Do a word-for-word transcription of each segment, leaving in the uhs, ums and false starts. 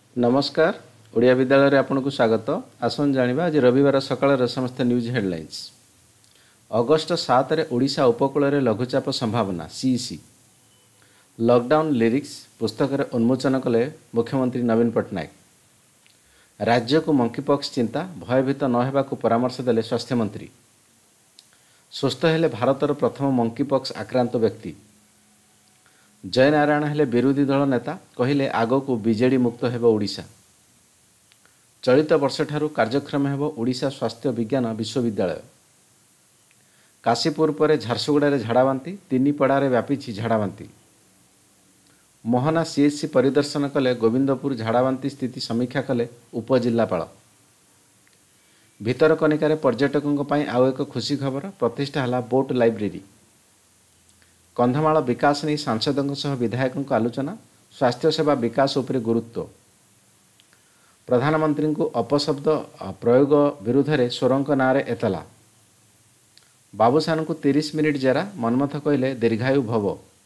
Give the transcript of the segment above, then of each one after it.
नमस्कार। ओडिया विद्यालय आपन को स्वागत। आसन जानिबा आज रविवार सकाळ समस्त न्यूज हेडलाइंस। अगस्ट सात रे ओडिशा उपकूल रे लघुचाप संभावना सीईसी। लॉकडाउन लिरिक्स पुस्तक रे उन्मोचन कले मुख्यमंत्री नवीन पट्टनायक। राज्य को मंकीपॉक्स चिंता भयभीत न हेबा को परामर्श देले स्वास्थ्य मंत्री। सुस्थ हेले भारतर प्रथम मंकीपॉक्स आक्रांत व्यक्ति। जयनारायण हेले विरोधी दल नेता कहिले आग को बीजेडी मुक्त हेबो ओडिशा। चलित वर्ष ठारू कार्यक्रम हेबो ओडिशा स्वास्थ्य विज्ञान विश्वविद्यालय। काशीपुर पर झारसुगुड़ा झाड़ाबांती तीन पड़ारे व्यापी झाड़ाबांती। मोहना सीएचसी परिदर्शन कले गोविंदपुर झाड़ाबांती स्थिति समीक्षा कले उपजिल्लापाल। भितरकनिकार पर्यटकों पर आउ एक खुशी खबर प्रतिष्ठा है बोट लाइब्रेरी। कंधमाल विकास नहीं सांसदों सह विधायकों आलोचना स्वास्थ्य सेवा विकास उपरे गुरुत्व। प्रधानमंत्री को अपशब्द प्रयोग विरुद्ध में सोरंक नाँ एतला। बाबूसान को तीस मिनिट जेरा मनमथ कहले दीर्घायु भव।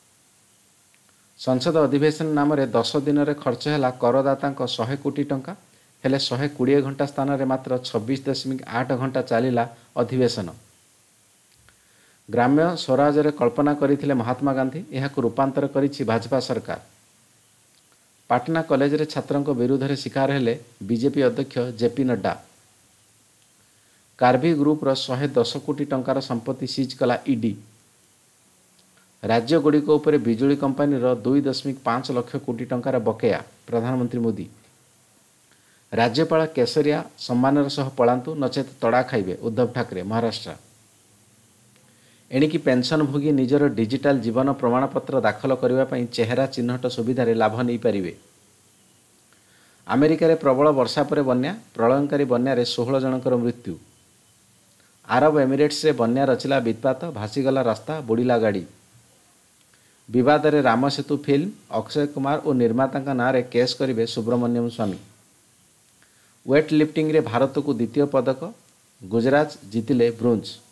संसद अधिवेशन नाम रे दस दिन रे खर्च है करदाता शहे कोटी टंका हेले शहे कोड़े घंटा स्थान में मात्र छब्बीस दशमिक आठ घंटा चलला अधिवेशन। ग्राम्य स्वराज रे कल्पना करथिले महात्मा गांधी यह रूपांतर करिछि भाजपा सरकार। पाटना कॉलेज रे छात्रों विरुद्ध में शिकार हेले बीजेपी अध्यक्ष जेपी नड्डा। कार्बी ग्रुप रो शहे दस कोटी टंकार संपत्ति सीज कला ईडी। राज्य गुड़िक उपर बिजुली कंपानी रो दुई दशमिक पांच लक्ष कोटी टंकार बकेया प्रधानमंत्री मोदी। राज्यपाल केसरिया सम्मान सह पलांतु नचेत तड़ा खाइबे उद्धव ठाकरे महाराष्ट्र। एणिकी पेंशन भोगी निजर डिजिटाल जीवन प्रमाणपत्र दाखल करने चेहरा चिन्हट सुविधार लाभ नहीं पारे। अमेरिका रे प्रबल वर्षा पर बन्या प्रलयंकारी बन्या षोहल जनकर मृत्यु। आरब एमिरेट्स रे बन्या रचिला वित्पात भासीगला रास्ता बुड़ीला गाड़ी। विवाद रे राम सेतु फिल्म अक्षय कुमार और निर्माता नाँ रे केस करिवे सुब्रमण्यम स्वामी। वेट लिफ्टिंग रे भारत को द्वितीय पदक गुजरात जीतिले ब्रोंज।